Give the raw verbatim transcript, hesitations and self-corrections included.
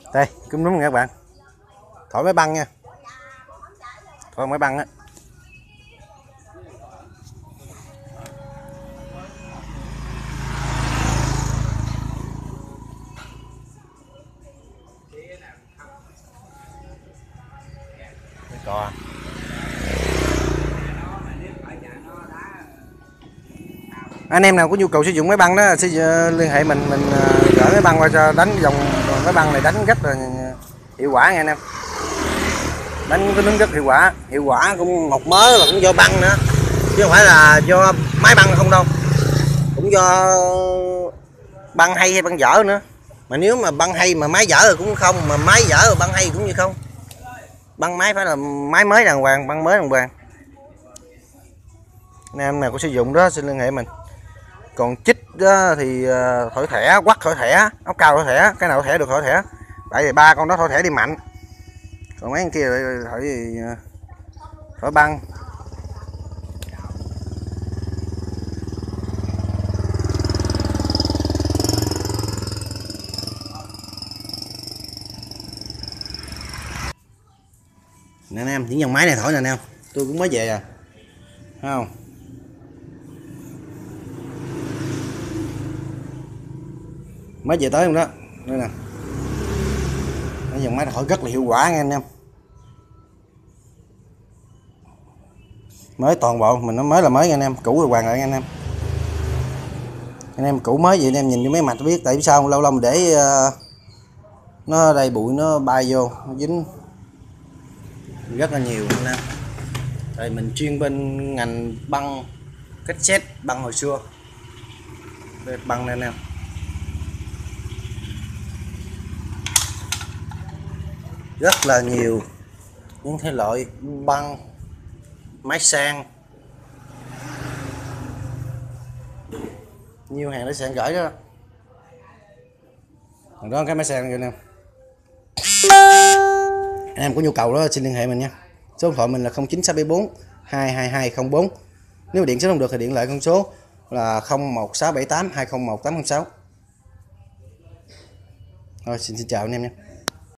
Đây cũng đúng nha các bạn, thổi máy băng nha, thổi máy băng á. Cò anh em nào có nhu cầu sử dụng máy băng đó sẽ liên hệ mình mình gửi máy băng qua cho đánh dòng máy băng này, đánh rất là hiệu quả nha anh em, đánh cái nướng rất hiệu quả. Hiệu quả cũng một mớ là cũng do băng nữa chứ không phải là do máy băng không đâu, cũng do băng hay hay băng dở nữa. Mà nếu mà băng hay mà máy dở rồi cũng không, mà máy dở rồi băng hay cũng như không. Băng máy phải là máy mới đàng hoàng, băng mới đàng hoàng. Anh em nào có sử dụng đó xin liên hệ mình. Còn chích đó thì thổi thẻ, quắt thổi thẻ, áo cao thổi thẻ, cái nào thổi thẻ được thổi thẻ. Tại vì ba con đó thổi thẻ đi mạnh, còn mấy con kia thổi gì thổi băng. Nè anh em, những dòng máy này thổi nè anh em, tôi cũng mới về à, thấy không? Mới về tới không đó, đây nè. Cái dòng máy thổi rất là hiệu quả nha anh em. Mới toàn bộ, mình nó mới là mới nha anh em, cũ rồi hoàn lại nha anh em. Anh em cũ mới vậy anh em nhìn vô mấy mặt biết, tại vì sao lâu lâu mình để uh, nó đầy bụi nó bay vô, nó dính rất là nhiều anh em. Tại mình chuyên bên ngành băng cassette, băng hồi xưa. Đây, băng này anh em. Rất là nhiều những thể loại băng, máy sang, nhiều hàng để sang gửi đó. Còn đó cái máy sang anh em. Anh em có nhu cầu đó xin liên hệ mình nha. Số điện thoại mình là không chín sáu bảy bốn hai hai hai không bốn. Nếu mà điện số không được thì điện lại con số là không một sáu bảy tám hai không một tám không sáu. Thôi xin, xin chào anh em nha.